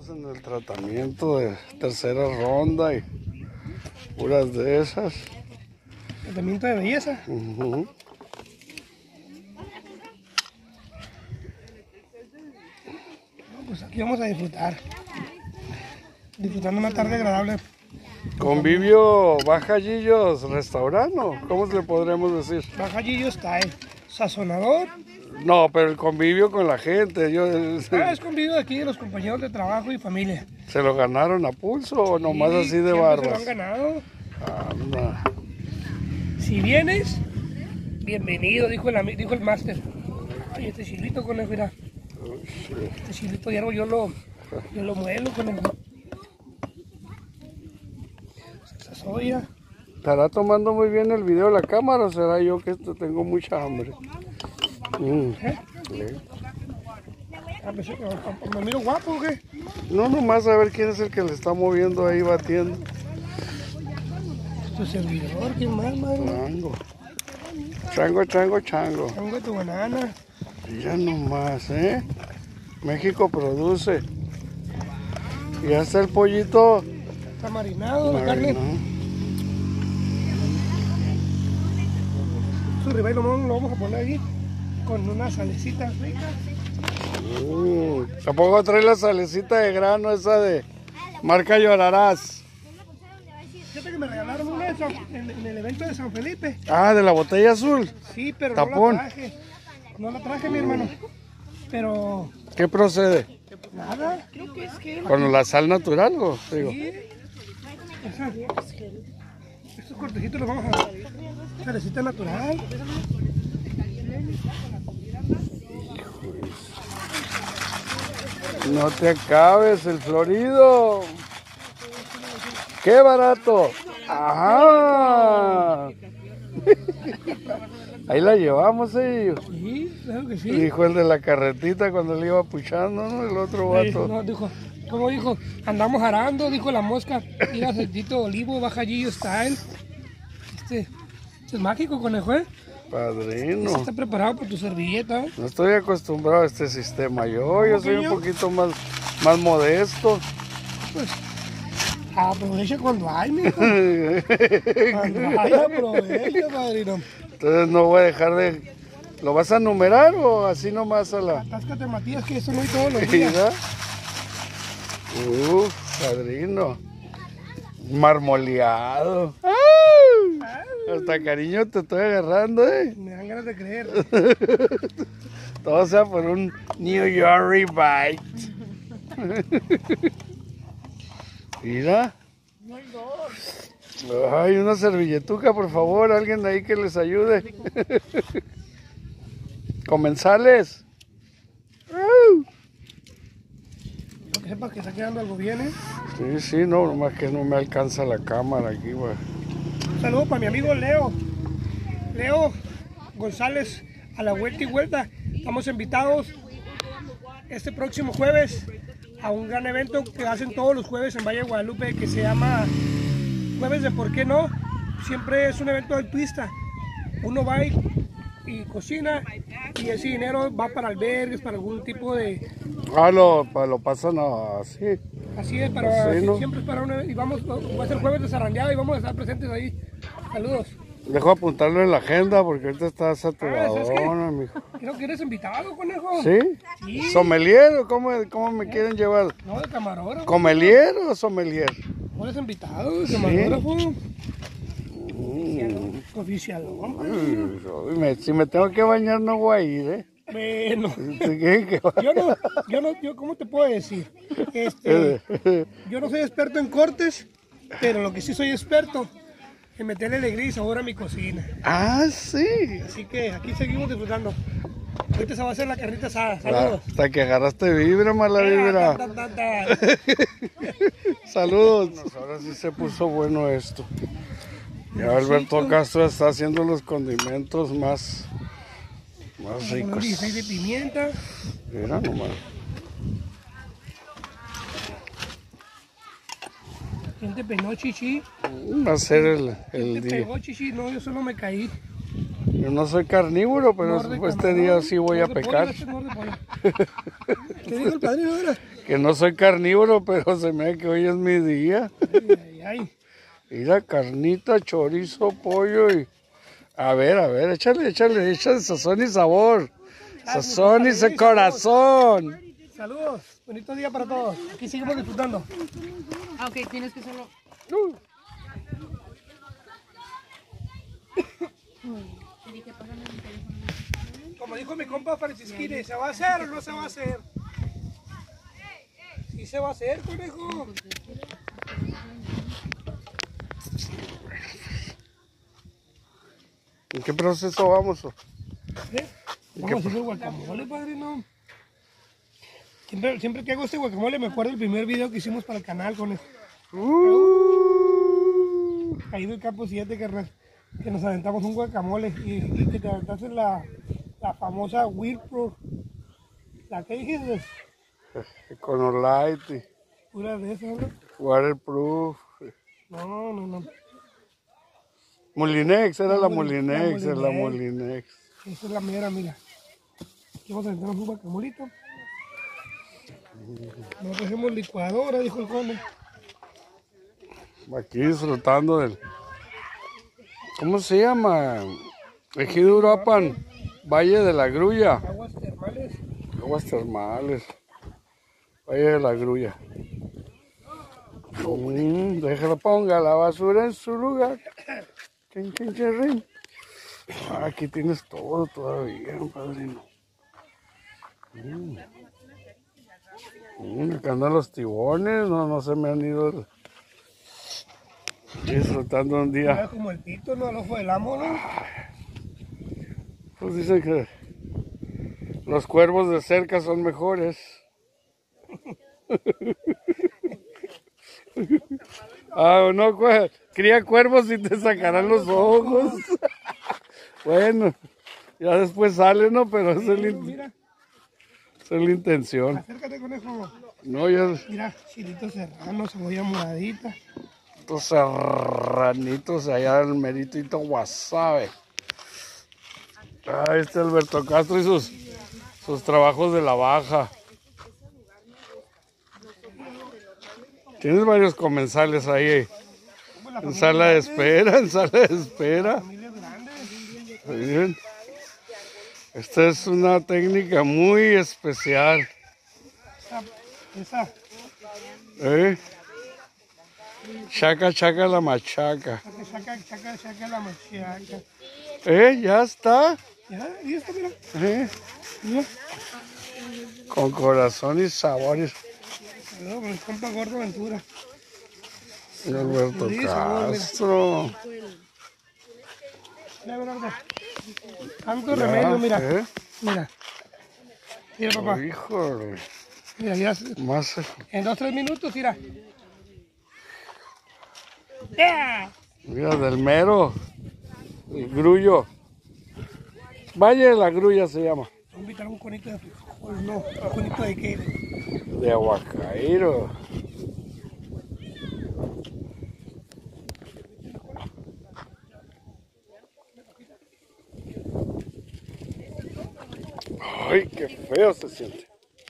Estamos en el tratamiento de tercera ronda y puras de esas. Tratamiento de belleza. Uh-huh. No, pues aquí vamos a disfrutar. Disfrutando una tarde agradable. Convivio Bajallillos Restaurante, ¿cómo le podremos decir? Bajallillo Style. Sazonador. No, pero el convivio con la gente. Es convivio de aquí de los compañeros de trabajo y familia. ¿Se lo ganaron a pulso o nomás Sí, así de siempre barbas? se lo han ganado. Anda. Si vienes, bienvenido, dijo el máster. Ay, este chilito con el, mira. Este chilito de árbol yo lo muelo con el. Salsa soya. ¿Estará tomando muy bien el video la cámara o será yo que tengo mucha hambre? Sí. ¿Me miro guapo o qué? No, nomás a ver quién es el que le está moviendo ahí, batiendo. Tu servidor, ¿quién más, madre? Chango. Chango. Chango de tu banana. Ya nomás, México produce. Y ya está el pollito. Está marinado la carne. Su ribeye lo vamos a poner ahí con una salecita rica. Tampoco trae la salecita de grano esa de marca Llorarás. Fíjate que me regalaron una en el evento de San Felipe. Ah, de la botella azul. Sí, pero Tapón. no la traje. No la traje, mi hermano. Pero ¿Qué procede? nada. Creo que es que ¿Con la sal natural o digo? sí. Estos cortecitos los vamos a salecita natural. No te acabes el florido. ¡Qué barato! ¡Ajá! Ahí la llevamos, Sí, claro que sí. Dijo el de la carretita cuando le iba puchando, ¿no? El otro vato. No, dijo, ¿cómo dijo? Andamos arando, dijo la mosca. Mira, aceitito de olivo, Bajallillo Style. Este es mágico, conejo, Padrino. Está preparado por tu servilleta. No estoy acostumbrado a este sistema. Yo soy un poquito más modesto. Pues, aprovecha cuando hay, mijo. Cuando hay, aprovecha, padrino. Entonces no voy a dejar de... ¿Lo vas a numerar o así nomás a la...? Atáscate, Matías, que eso no hay todos los días. Padrino. Marmoleado. Hasta cariño te estoy agarrando, Me dan ganas de creer. Todo sea por un New York Bite. Mira. Ay, una servilletuca, por favor, alguien ahí que les ayude. Comensales. Que sepas que está quedando algo bien, Sí, no, nomás que no me alcanza la cámara aquí, güey. Un saludo para mi amigo Leo González a la vuelta y vuelta. Estamos invitados este próximo jueves a un gran evento que hacen todos los jueves en Valle de Guadalupe que se llama Jueves de ¿Por qué no? Siempre es un evento altruista. Uno va y cocina y ese dinero va para albergues, para algún tipo de... Lo pasan así. Así es, para, Sí, ¿no? siempre es para un evento. Y va a ser jueves de zarandeado y vamos a estar presentes ahí. Saludos. Dejo apuntarlo en la agenda porque ahorita está saturado, mijo. Creo que eres invitado, conejo. ¿Sí? Sí. ¿Sommelier o cómo me quieren llevar? No, de camarógrafo. ¿Comelier o sommelier? ¿No eres invitado de camarógrafo? Oficial. Si me tengo que bañar no voy a ir, Bueno. ¿Qué? Yo, ¿cómo te puedo decir? Yo no soy experto en cortes, pero lo que sí soy experto en meterle alegría y sabor a mi cocina. Ah, sí. Así que aquí seguimos disfrutando. Ahorita se va a hacer la carnita asada. Saludos. Hasta que agarraste vibra, mala vibra. Saludos. Ahora sí se puso bueno esto. Ya Alberto Castro está haciendo los condimentos más ricos. 16 de pimienta. Mira nomás. ¿Quién te peinó, chichi? Va a ser el ¿Quién te día. pegó, chichi? No, yo solo me caí. Yo no soy carnívoro, pero este día sí voy a pecar. ¿Qué dijo el padrino ahora? Que no soy carnívoro, pero se me ve que hoy es mi día. Ay. Mira, carnita, chorizo, pollo y... A ver, échale sazón y sabor. Sazón y ese corazón. Saludos, bonito día para todos. Aquí seguimos disfrutando. Ah, ok, tienes que solo... Como dijo mi compa Francisquini, ¿se va a hacer o no se va a hacer? Sí se va a hacer, conejo. ¿En qué proceso vamos? ¿Eh? Vamos a hacer el guacamole, padrino. Siempre que hago este guacamole me acuerdo del primer video que hicimos para el canal, conejo. Ahí del campo 7, carnal. Que nos aventamos un guacamole y que te aventaste la famosa Whirlpool. ¿La que dijiste? Econolite, Pura de esas, ¿no? waterproof. No. Molinex, era la Molinex. Molinex. Esa es la mera, mira. Aquí vamos a aventarnos un guacamolito. No dejemos licuadora, dijo el conde. Aquí disfrutando del... ¿Cómo se llama? Ejido Uruapan, Valle de la Grulla. Aguas termales. Aguas termales. Valle de la Grulla. Déjalo, ponga la basura en su lugar. Aquí tienes todo todavía, padrino. Acá andan los tibones, no se me han ido. Disfrutando un día. Mira como el pito, ¿no? Al ojo del amo, ¿no? Pues dicen que los cuervos de cerca son mejores. No, cría cuervos y te sacarán los ojos. Bueno, ya después sale, ¿no? Pero esa es la intención. Acércate, conejo. No, ya... Mira, chilito serrano, cebolla moradita. Estos serranitos allá del meritito wasabi. Este Alberto Castro y sus trabajos de la baja. Tienes varios comensales ahí. En sala de espera. Muy bien. Esta es una técnica muy especial. Esa. Chaca la machaca. Chaca la machaca. Ya está. Ya está, mira. Mira. Con corazón y sabores. Saludos con el compa Gordo Ventura. Alberto Castro. Mira, Bernardo. Tanto remedio, mira. Mira. Mira, papá. Híjole. Mira, ya. Más. En 2-3 minutos, mira. ¡Yeah! Mira, del mero. El grullo. Valle de la Grulla se llama. Vamos a invitar un conito de frijol, no. ¿Un conito de qué? De aguacaíro. Ay, qué feo se siente.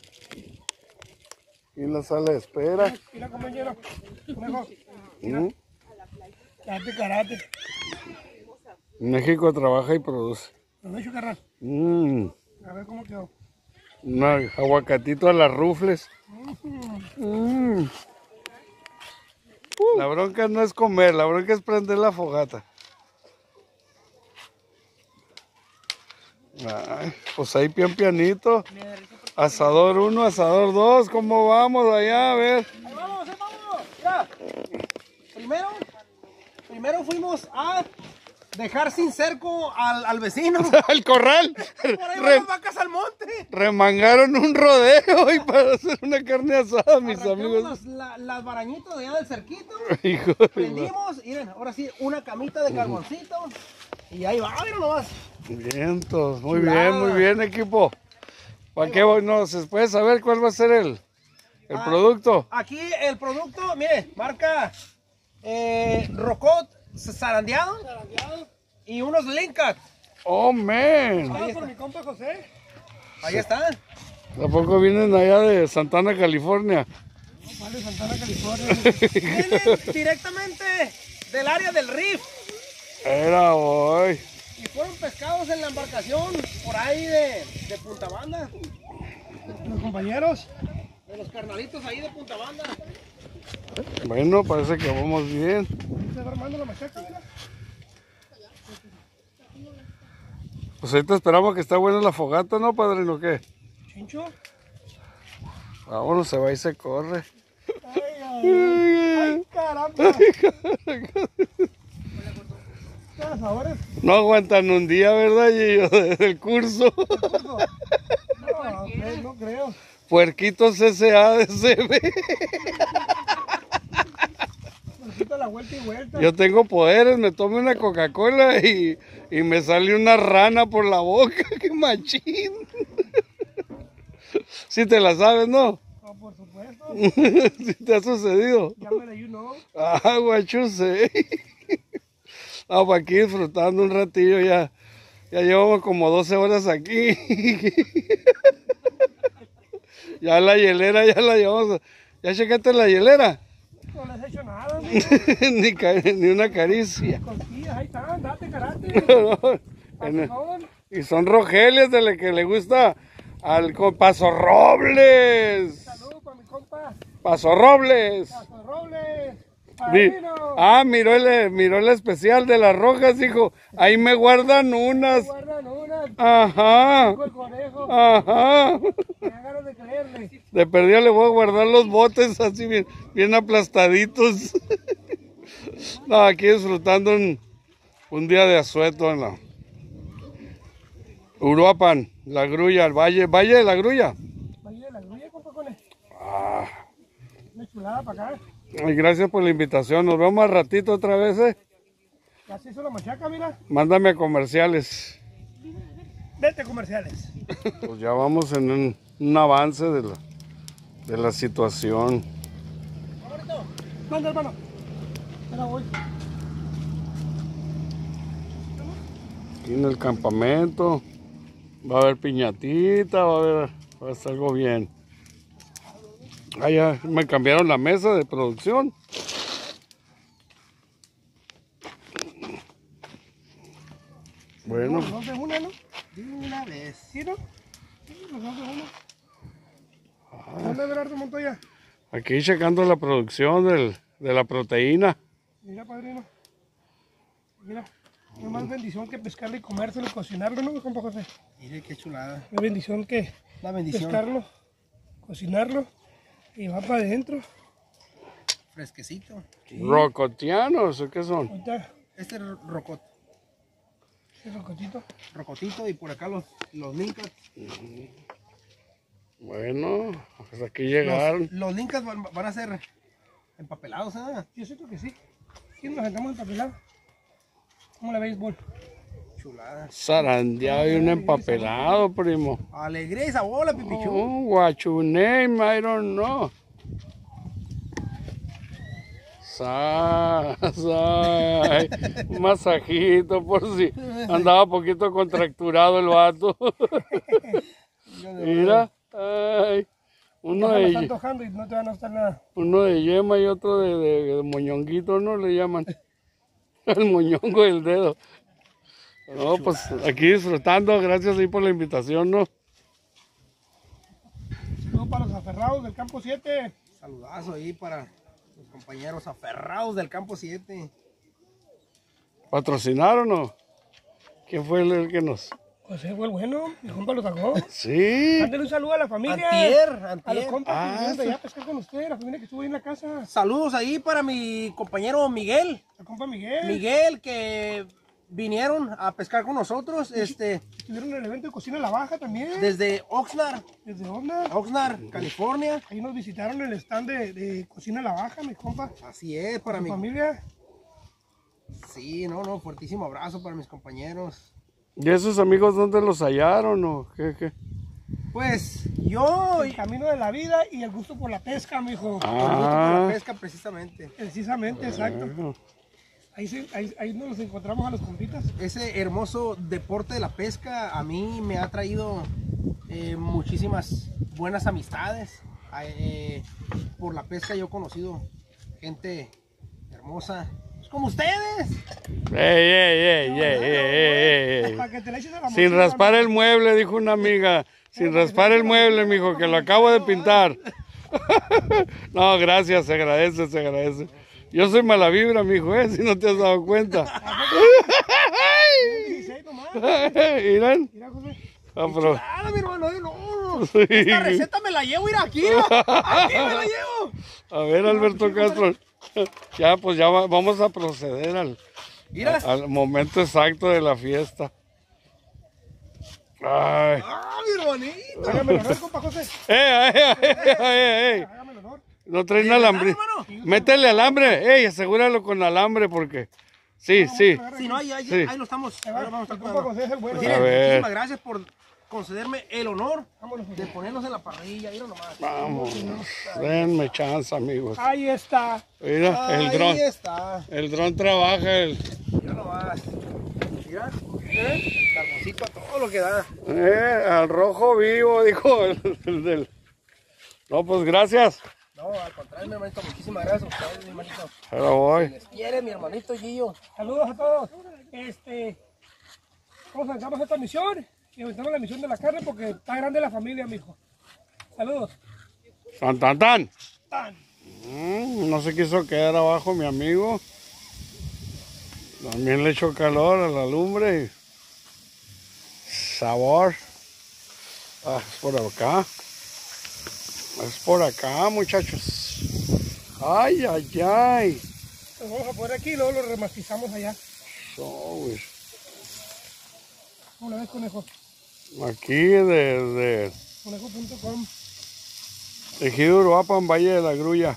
Y en la sala de espera. Mira, compañero. Mira. Karate. México trabaja y produce. Lo he hecho, carnal. A ver cómo quedó. Un aguacatito a las rufles. La bronca no es comer, la bronca es prender la fogata. Ay, pues ahí pianito. Asador 1, asador 2, ¿cómo vamos allá? A ver. Ahí vamos. Mira, primero fuimos a dejar sin cerco al vecino. Al corral. Por ahí van las vacas al monte. Remangaron un rodeo y para hacer una carne asada, mis Arrancamos amigos. las barañitas de allá del cerquito. Hijo de la- Prendimos y miren, ahora sí, una camita de carboncito. Y ahí va, miren nomás. Vientos, muy Chulada. bien, equipo. ¿Para qué voy? No, ¿se puede saber cuál va a ser el producto? Aquí el producto, mire, marca Rocot zarandeado y unos Linkat. Oh, man. Ahí por mi compa José. Ahí está. ¿A poco vienen allá de Santana, California? No, vale, Santana, California. Vienen directamente del área del Reef. Era hoy. Y fueron pescados en la embarcación por ahí de Punta Banda. Los compañeros de los carnalitos ahí de Punta Banda. Bueno, parece que vamos bien. Se va armando la machaca, mira. Pues ahorita esperamos que está buena la fogata, ¿no, padrino? ¿Qué? Chincho. Vámonos, se va y se corre. Ay, caramba. ¿Qué sabores? No aguantan un día, ¿verdad, Gillo? Del curso. No creo. Puerquitos SADCB. Necesito la vuelta y vuelta. Yo tengo poderes, me tomo una Coca-Cola y me sale una rana por la boca. ¡Qué machín! Si te la sabes, ¿no? No, por supuesto. Si te ha sucedido. Ya me la you know. Ah, guachuse. Vamos aquí disfrutando un ratillo ya. Ya llevamos como 12 horas aquí. Ya la hielera ya la llevamos. ¿Ya checaste la hielera? No les he hecho nada. ni una caricia. Cosquillas, ahí están, date karate. Y son rogelias de las que le gusta al Paso Robles. Saludos para mi compa. Paso Robles. Paso Robles. Miró el especial de las rojas, dijo, ahí me guardan unas. Guardan unas. Ajá. El conejo. Ajá. Me da ganas de creerle. De perdida le voy a guardar los botes así bien aplastaditos. No, aquí disfrutando un día de asueto en la Uruapan, La Grulla, el Valle de La Grulla. Valle de La Grulla, compa, con él. Ah. Una chulada para acá. Ay, gracias por la invitación. Nos vemos más ratito otra vez, ¿eh? Ya se hizo la machaca, mira. Mándame a comerciales. Vete comerciales. Pues ya vamos en un avance de la situación. Manda, hermano. Ahora voy. Aquí en el campamento. Va a haber piñatita, va a estar algo bien. Ah, ya me cambiaron la mesa de producción. Bueno. Los dos de una, ¿no? De una vez. ¿Sí, no? Sí, los dos de una. ¿Dónde Gerardo Montoya? Aquí checando la producción de la proteína. Mira, padrino. Mira. No más bendición que pescarlo y comérselo y cocinarlo, ¿no, compa José? Mire qué chulada. Una bendición que pescarlo, cocinarlo y va para adentro. Fresquecito. Sí. ¿Rocotianos o qué son? Ahorita, Este es rocot. ese rocotito. Rocotito y por acá los lincas. Bueno, pues aquí llegaron. Los lincas van a ser empapelados, ¿eh? Yo siento que sí. Sí, nos sentamos empapelados. ¿Cómo la veis, Bol? Chulada. Zarandeado y un empapelado, primo. Alegría y sabor, la pipichu. Oh, what your name? I don't know. Un masajito por si andaba poquito contracturado el vato. Mira, ay, uno Ya se me está de antojando y no te van a gustar nada. uno de yema y otro de moñonguito, ¿no? Le llaman. El moñongo del dedo. No, pues aquí disfrutando, gracias ahí por la invitación, ¿no? Saludos para los aferrados del campo 7. Saludazo ahí para los compañeros aferrados del campo 7. ¿Patrocinaron o no? ¿Quién fue el que nos...? José fue el bueno, mi compa lo sacó. Sí. Mándale un saludo a la familia. A los Antier. compas que vinieron de allá a pescar con usted, la familia que estuvo ahí en la casa. Saludos ahí para mi compañero Miguel. La compa Miguel. Miguel, que vinieron a pescar con nosotros, Estuvieron en el evento de Cocina La Baja también. desde Oxnard, ¿Desde dónde? California. Ahí nos visitaron en el stand de Cocina La Baja, mi compa. Así es, para Mi mi familia. Sí, fuertísimo abrazo para mis compañeros. ¿Y esos amigos dónde los hallaron o qué? Pues yo, El camino de la vida y el gusto por la pesca, mijo. por la Ah, pesca precisamente. Precisamente, exacto. bueno. Ahí nos encontramos a los compitas. Ese hermoso deporte de la pesca a mí me ha traído muchísimas buenas amistades. Por la pesca yo he conocido gente hermosa, pues como ustedes. Ey. Para que te le eches a la Sin mochila, raspar el mueble, dijo una amiga. Sin raspar el mueble, mijo, que lo acabo de pintar. No, gracias, se agradece, se agradece. Yo soy mala vibra, mijo, si no te has dado cuenta. 16 nomás. Miren. Mira, José. Nada, mi hermano, no. Esta receta me la llevo, ir aquí me la llevo. A ver, Alberto Castro. Ya, pues ya vamos a proceder Mira. al momento exacto de la fiesta. Ay. Mi hermanito. Hágame el honor, compa José. ¡Ey! Hágame el honor. No traen alambre. hermano. Métele alambre. ¡Ey! Asegúralo con alambre porque... Sí. Si no, ahí Sí. lo estamos. Ahí Ahí va, lo vamos a estar el compa cuidando. José es el bueno. Pues A miren, ver. muchísimas gracias por concederme el honor Vámonos, José. de ponernos en la parrilla. Mira nomás. Vamos. Denme chance, amigos. Ahí está. Mira, el dron. Ahí está. El dron trabaja. Mira nomás. Mira. Carboncito a todo lo que da. Al rojo vivo, dijo el del... No, pues gracias. No, al contrario, mi hermanito. Muchísimas gracias a ustedes, mi hermanito. Ahora voy. Les quiere mi hermanito Gillo. Saludos a todos. Vamos a avanzamos esta misión y avanzamos la misión de la carne porque está grande la familia, mijo. Saludos. Tan. Tan. No se quiso quedar abajo mi amigo. También le echó calor a la lumbre. Sabor. Es por acá. Es por acá, muchachos. Ay. Lo vamos a poner aquí y luego lo remastizamos allá. Güey. ¿Cómo la ves, conejo? Aquí de Conejo.com. Ejido Uruapan, Valle de la Grulla.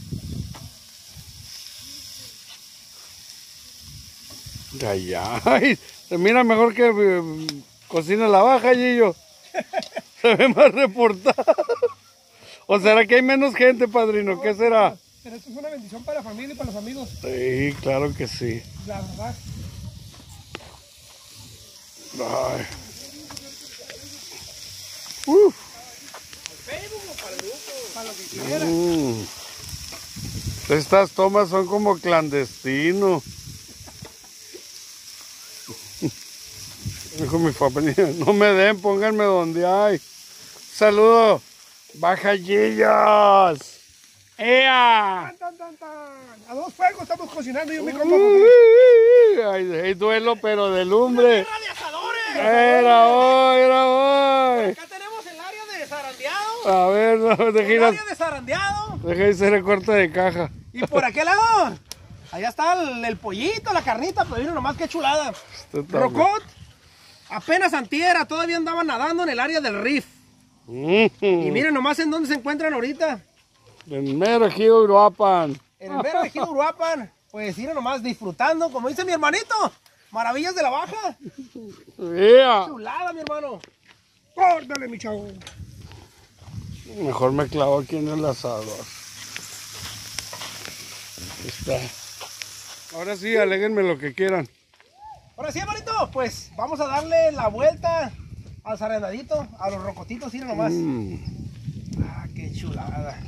Ay, se mira mejor que cocina la baja, Gillo. Se ve más reportado. ¿O será que hay menos gente, padrino? ¿Qué será? Pero esto es una bendición para la familia y para los amigos. Sí, claro que sí. La verdad. Ay. Uf. Para lo que quiera. Estas tomas son como clandestinos. Dijo mi familia, no me den, pónganme donde hay. Saludo, bajallillos. ¡Ea! Tan. A dos fuegos estamos cocinando yo y mi compa José. Hay duelo, pero de lumbre. ¡Radiazadores! Era hoy. Acá tenemos el área de zarandeado. A ver, no, El deja área de zarandeado. de hacer el corte de caja. Y por aquel lado, allá está el pollito, la carnita, pero miren nomás qué chulada. Rocot, apenas antiera, todavía andaban nadando en el área del Riff. Y miren nomás en dónde se encuentran ahorita. En mero Ejido Uruapan. En el verde Ejido Uruapan. Pues miren nomás disfrutando, como dice mi hermanito. Maravillas de la baja. ¡Ea! Chulada, mi hermano. Córtale, mi chavo. Mejor me clavo aquí en el asador. Ahí está. Ahora sí, aléguenme lo que quieran. Ahora sí, hermanito, pues vamos a darle la vuelta al zarandadito, a los rocotitos, miren nomás. Ah, qué chulada.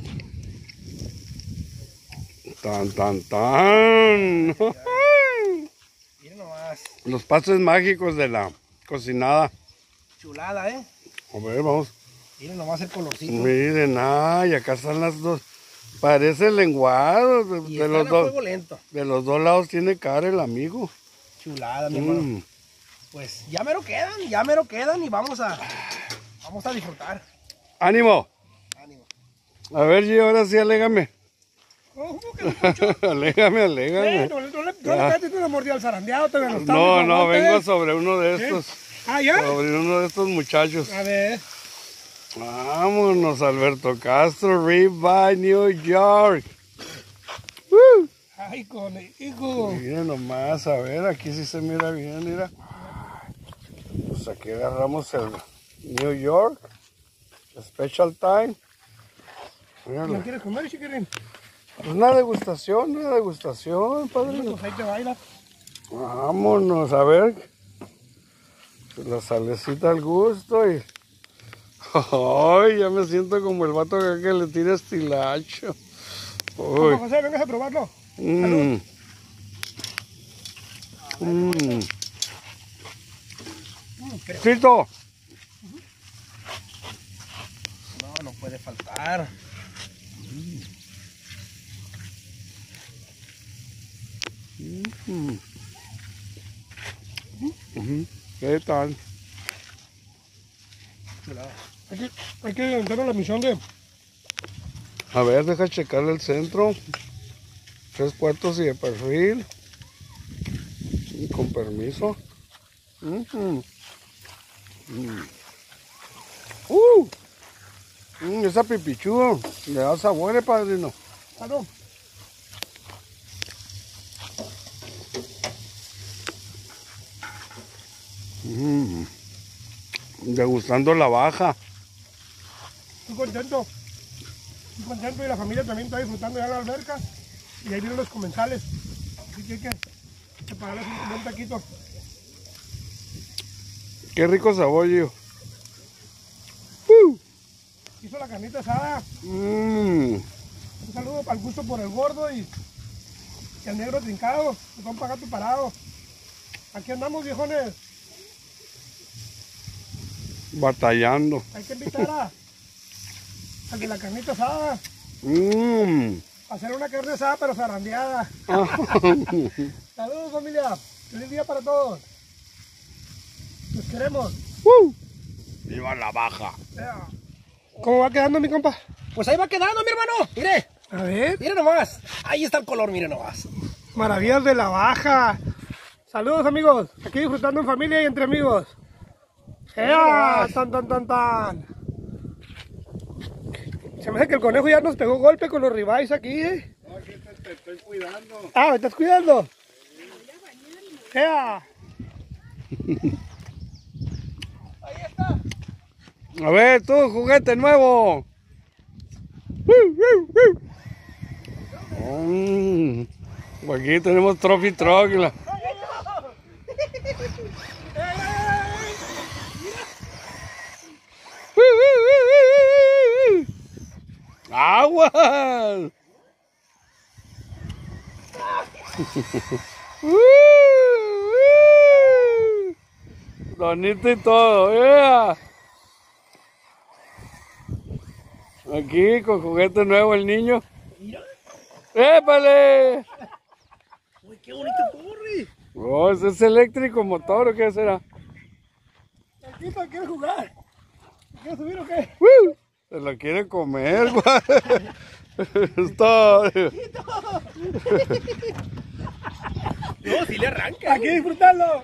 Tan. Miren nomás. Los pasos mágicos de la cocinada. Chulada, ¿eh? A ver, vamos. Miren nomás el colorcito. Miren, ay, acá están las dos. Parece lenguado. Y De están los a dos. fuego lento. De los dos lados tiene cara el amigo. Chulada, mi hermano. Pues ya mero quedan y vamos a disfrutar. ¡Ánimo! Ánimo. A ver, Gio, ahora sí, alégame. ¿Cómo que no escucho? alégame. No le pegaste una mordida al zarandeado, todavía no está. No, mijo, aguante. vengo sobre uno de estos. Ah, ¿ya? Sobre uno de estos muchachos. A ver. Vámonos, Alberto Castro, Ribeye, New York. ¡Woo! Ay, conejo. Miren nomás, a ver, aquí sí se mira bien, mira. Pues aquí agarramos el New York, Special Time. ¿No Míralo. quieres comer, chiquirín? Pues una degustación, padrino. Pues ahí te baila. Vámonos, a ver. La salecita al gusto y... Ay, ya me siento como el vato acá que le tira estilacho. Uy. José, vengas a probarlo. Mm. Mm. Tito. No puede faltar. ¿Qué tal? Hay que levantarnos la misión de... A ver, deja checar el centro. 3/4 y de perfil. Y con permiso. Esa pipichuda le da sabor, padrino. Claro. Degustando la baja. Estoy contento y la familia también está disfrutando ya la alberca y ahí vienen los comensales, así que hay que prepararles un buen taquito. Qué rico sabor, yo. Hizo la carnita asada. Un saludo al gusto por el gordo y el negro trincado, que son para gato parado. Aquí andamos, viejones. Batallando. Hay que invitar al de la carnita asada. A hacer una carne asada pero zarandeada. Saludos, familia. Feliz día para todos. Los queremos. ¡Viva la baja! ¿Cómo va quedando, mi compa? Pues ahí va quedando, mi hermano. Mire. A ver. Mire nomás. Ahí está el color, mire nomás. Maravillas de la baja. Saludos, amigos. Aquí disfrutando en familia y entre amigos. ¡Ea! ¡Tan, tan, tan, tan! Se me hace que el conejo ya nos pegó golpe con los ribeyes aquí, ¿eh? No, aquí te estoy cuidando. Ah, ¿me estás cuidando? ¡Ea! Ahí está. A ver, tú, juguete nuevo. Aquí tenemos Trophy Truck. ¡Aguas! Bonito y todo, ¡yeah! Aquí con juguete nuevo el niño. ¡Épale! Uy, qué bonito corre. Oh, ¿ese es eléctrico motor o qué será? Chiquito, ¿quieres jugar? ¿Quieres subir o qué? Se lo quiere comer, güey. Está... No, si le arranca. Aquí disfrutarlo.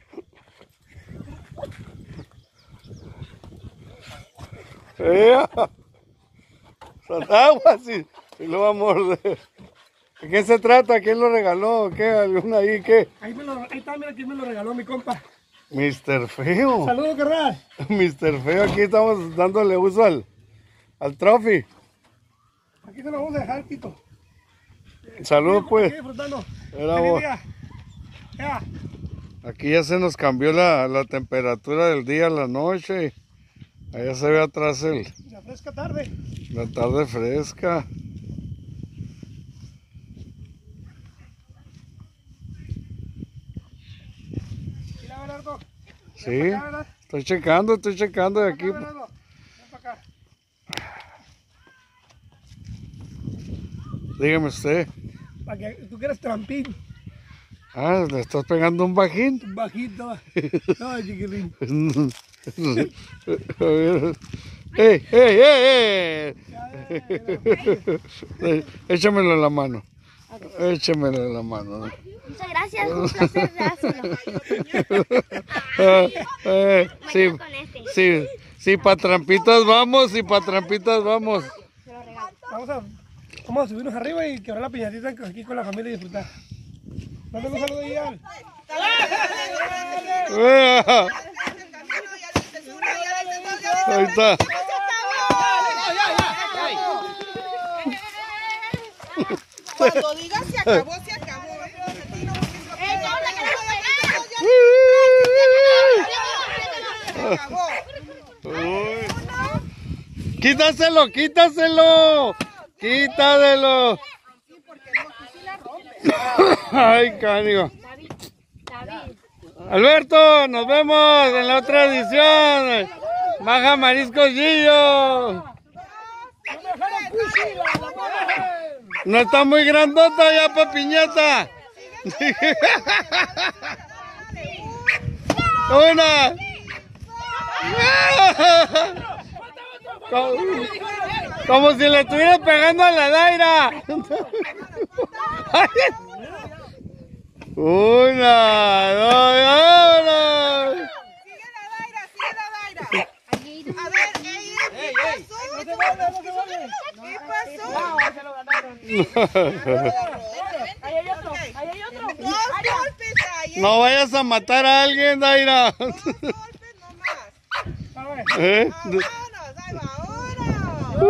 Agua, sí, lo va a morder. ¿De qué se trata? ¿Quién lo regaló? ¿Qué? ¿Alguna ahí? ¿Qué? Ahí está, mira quién me lo regaló mi compa. Mr. Feo. Saludos, carnal. Mr. Feo, aquí estamos dándole uso al Trophy. Aquí se lo vamos a dejar, Tito. Saludos, pues. Aquí disfrutando. Era Feliz vos. día. Ya. Aquí ya se nos cambió la temperatura del día a la noche. Allá se ve atrás La fresca tarde. la tarde fresca. Mira, Bernardo. Sí, estoy checando de aquí. Bernardo. Ven para acá. Dígame usted. Para que tú quieras trampín. Ah, le estás pegando un bajín. Bajito. No, chiquitín. ¡Ey, ey, ey! Échamelo en la mano. Échamelo en la mano. Muchas gracias, un placer dárselo. Sí, Con este. sí, sí, pa' trampitas vamos, y pa' trampitas vamos. Se lo regalo. Vamos a subirnos arriba y quebrar la piñatita aquí con la familia y disfrutar. Mándale un saludo ahí, Ian. Ahí está. Cuando digas se acabó, se acabó. Se acabó. Uy. Quítaselo, quítaselo. Quítaselo. Ay, cánigo. Alberto, nos vemos en la otra edición. Baja Mariscos Gillo. No está muy grandota ya pa' piñata. Una. Como si le estuviera pegando a la Daira. Una, dos, una. Sigue la Daira, sigue la Daira. A ver, ¿qué pasó? Ahí hay otro, ahí hay otro. Dos golpes ahí. No vayas a matar a alguien, Daira. Dos golpes nomás. ¿Eh? Vámonos, ahí va, ahora.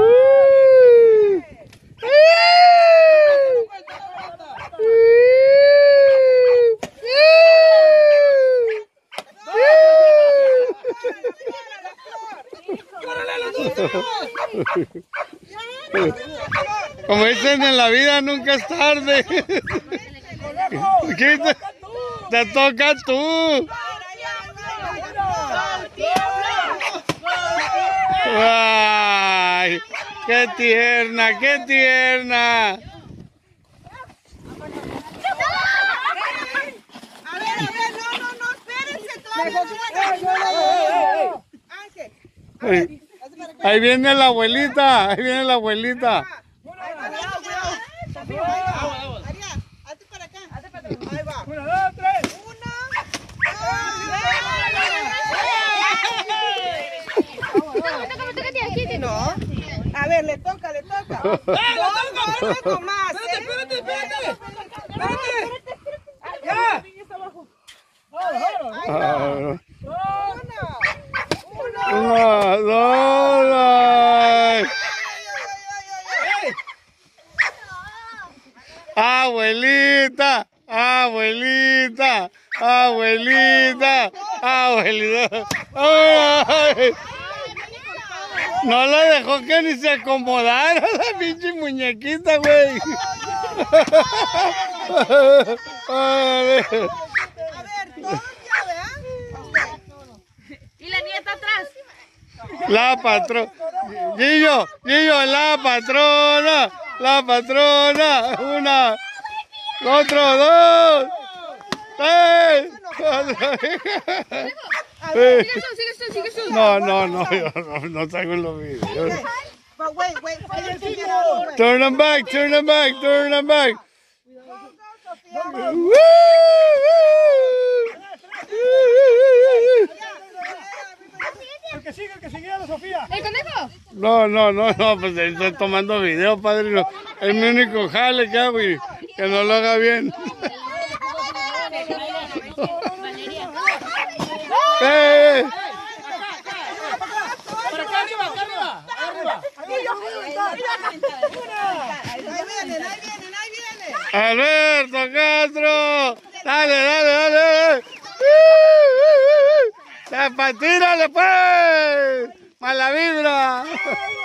Como dicen en la vida, nunca es tarde. ¿Qué te toca tú? ¡Ay! ¡Qué tierna, qué tierna! A ver, no, espérense, todavía no. Ángel, Ay, ahí viene la abuelita, ahí viene la abuelita. Aria, hazte para acá. Ahí va. Una, dos, tres. No. A ver, le toca. Dos golpes más. Espérate. ¡Ya! Una, dos, ay. Abuelita, abuelita, abuelita, abuelita. Ay. No la dejó que ni se acomodara la pinche muñequita, güey. A ver, todos ya, ¿verdad? Y la nieta atrás. La patrona. Gillo, la patrona. Una, otro, dos, tres. Sigue tú. No, yo no traigo los videos. But wait. Turn them back. Woo! El que sigue a Sofía. ¿El conejo? No, pues estoy tomando video, padrino. Es mi único jale que hago y que no lo haga bien. ¡Eh! Alberto Castro, dale. Tírale pues, mala vibra.